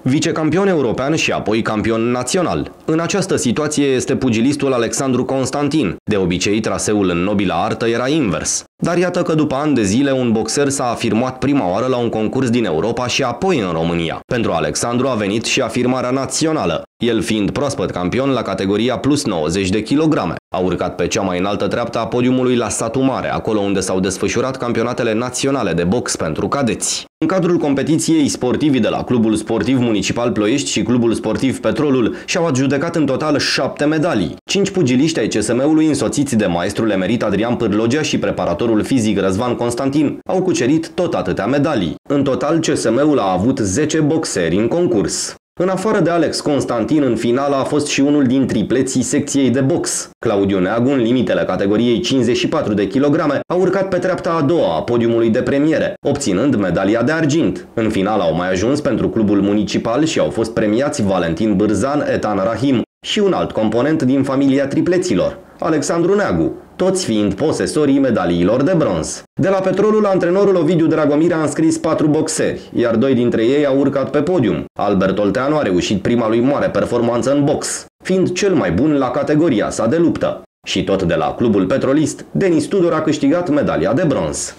Vicecampion european și apoi campion național. În această situație este pugilistul Alexandru Constantin. De obicei, traseul în nobila artă era invers. Dar iată că după ani de zile un boxer s-a afirmat prima oară la un concurs din Europa și apoi în România. Pentru Alexandru a venit și afirmarea națională, el fiind proaspăt campion la categoria plus 90 de kilograme. A urcat pe cea mai înaltă treaptă a podiumului la Satu Mare, acolo unde s-au desfășurat campionatele naționale de box pentru cadeți. În cadrul competiției, sportivii de la Clubul Sportiv Municipal Ploiești și Clubul Sportiv Petrolul și-au adjudecat în total 7 medalii. 5 pugiliști ai CSM-ului, însoțiți de maestrul emerit Adrian Pârlogea și preparatorul fizic Răzvan Constantin, au cucerit tot atâtea medalii. În total, CSM-ul a avut 10 boxeri în concurs. În afară de Alex Constantin, în finală a fost și unul din tripleții secției de box. Claudiu Neagu, în limitele categoriei 54 de kilograme, a urcat pe treapta a doua a podiumului de premiere, obținând medalia de argint. În finală au mai ajuns pentru clubul municipal și au fost premiați Valentin Bârzan, Etan Rahim și un alt component din familia tripleților, Alexandru Neagu, toți fiind posesorii medaliilor de bronz. De la Petrolul, antrenorul Ovidiu Dragomir a înscris 4 boxeri, iar 2 dintre ei au urcat pe podium. Albert Olteanu a reușit prima lui mare performanță în box, fiind cel mai bun la categoria sa de luptă. Și tot de la clubul petrolist, Denis Tudor a câștigat medalia de bronz.